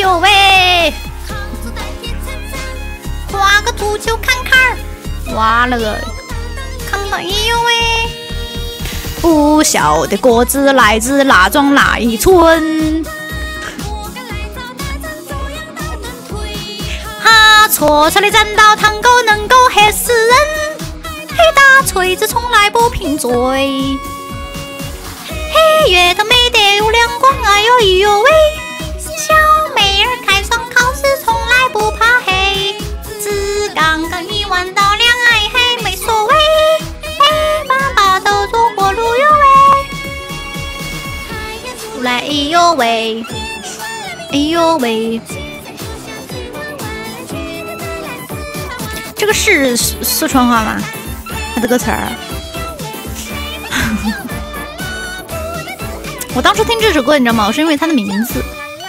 呦喂！画个足球看看，哇那个看到，哎呦喂！不晓得果子来自哪庄哪一村。哈，戳出的斩刀堂狗能够吓死人，黑大锤子从来不贫嘴。嘿，月头美得有亮光，哎呦哎呦喂！小妹儿开双考试从来不怕黑，只刚刚1万到2爱黑没所谓。哎，爸爸都做过路哟喂，出来哎呦喂，哎呦喂。这个是四川话吗？它的歌词儿。我当初听这首歌，你知道吗？我是因为它的名字。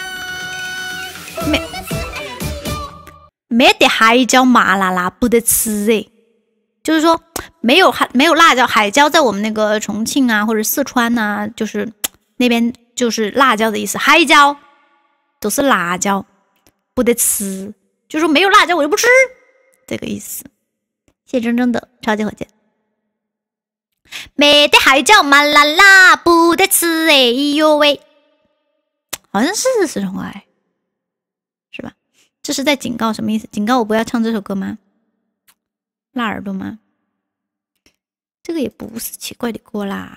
没得海椒麻辣辣不得吃哎，就是说没有辣椒，海椒在我们那个重庆啊或者四川啊，就是那边就是辣椒的意思，海椒都是辣椒，不得吃，就是说没有辣椒我就不吃，这个意思。谢铮铮的超级火箭。没得海椒麻辣辣不得吃哎呦喂，好像是四川话是吧？这是在警告什么意思？警告我不要唱这首歌吗？辣耳朵吗？这个也不是奇怪的歌啦。